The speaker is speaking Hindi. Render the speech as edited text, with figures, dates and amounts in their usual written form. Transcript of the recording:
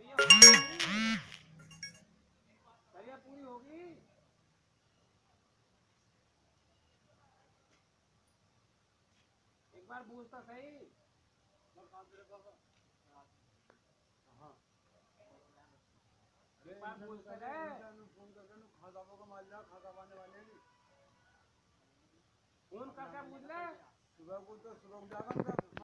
पूरी होगी। एक बार पूछता सही। एक बार पूछते रहे। फोन करके खाता को मार लिया, खाता पाने वाले फोन करके पूछ ले। सुबह को तो सुबह जाकर